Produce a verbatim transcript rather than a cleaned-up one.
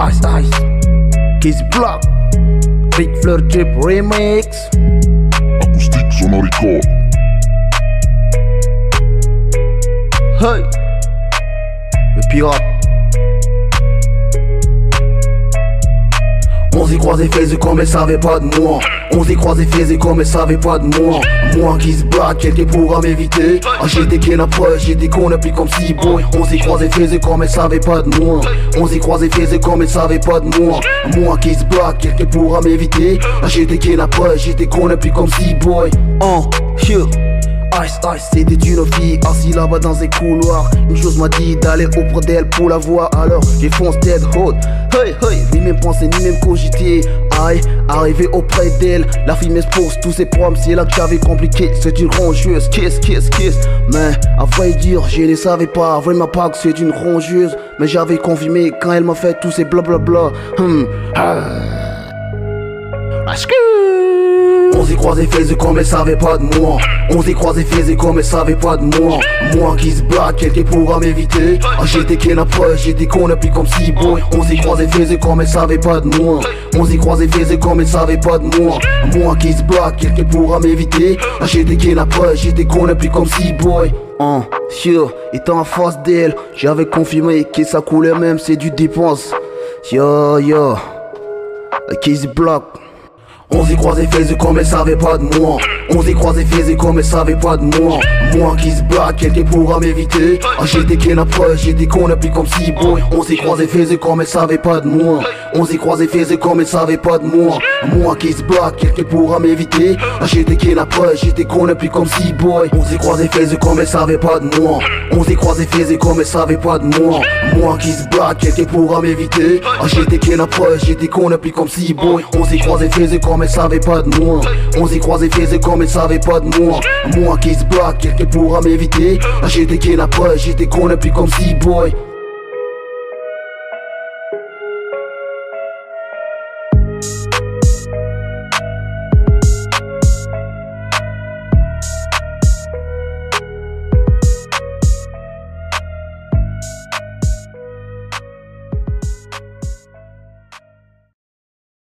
Ice Ice Kiss Block Big Fleur Drip Remix Acoustique Sonorico. Hey Le pirate. On s'est croisé faisait comme elle savait pas de moi. On s'est croisé faisait comme elle savait pas de moi. Moi qui se bat, quelqu'un pourra m'éviter. Ah j'étais qu'elle a pas, j'étais qu'on a plus comme si boy. On s'est croisé faisait comme elle savait pas de moi. On s'est croisé faisait comme elle savait pas de moi. Moi qui se bat, quelqu'un pourra m'éviter. Ah j'étais qu'elle a pas, j'étais qu'on a plus comme si boy. Oh, yeah. Ice Ice, c'était une fille assise là-bas dans un couloir. Une chose m'a dit d'aller auprès d'elle pour la voir. Alors j'ai foncé tête haute. Hey hey, ni même penser ni même cogiter. Aïe, arrivé auprès d'elle, la fille m'expose tous ses problèmes. C'est là que j'avais compliqué, c'est une rongeuse. Kiss, kiss, kiss. Mais à vrai dire, je ne savais pas. Vraiment pas que c'est une rongeuse. Mais j'avais confirmé quand elle m'a fait tous ces blablabla. Hum. Ah. On s'est croisé faisait comme elle savait pas de moi. On s'est croisé faisait comme elle savait pas de moi. Moi qui se bat, quelqu'un pourra m'éviter. Ah j'étais qu'elle a pas, j'étais qu'on a plus comme si boy. On s'est croisé faisait comme elle savait pas de moi. On s'est croisé faisait comme elle savait pas de moi. Moi qui se bat, quelqu'un pourra m'éviter. Ah j'étais qu'elle a pas, j'étais qu'on a plus comme si boy. Oh, yeah, étant en face d'elle, j'avais confirmé que sa couleur même c'est du dépense. Yo yo, Kiss Block. On s'est croisé faisait comme elle savait pas de moi. On s'est croisé faisait comme elle savait pas de moi. Moi qui se bat, quelqu'un pourra m'éviter. Ah j'étais qu'elle a pas, j'étais qu'on a plus comme si boy. On s'est croisé faisait comme elle savait pas de moi. On s'est croisé faisait comme elle savait pas de moi. Moi qui se bat, quelqu'un pourra m'éviter. Ah j'étais qu'elle a pas, j'étais qu'on a plus comme si boy. On s'est croisé faisait comme elle savait pas de moi. On s'est croisé faisait comme elle savait pas de moi. Moi qui se bat, quelqu'un pourra m'éviter. Ah j'étais qu'elle a pas, j'étais qu'on a plus comme si boy. On s'est croisé faisait comme elle savait pas de moi. On s'est croisé faisait comme elle savait pas de moi. Moi qui se bat, quelqu'un pourra m'éviter. Ah j'étais qu'elle a pas, j'étais qu'on a plus comme si boy.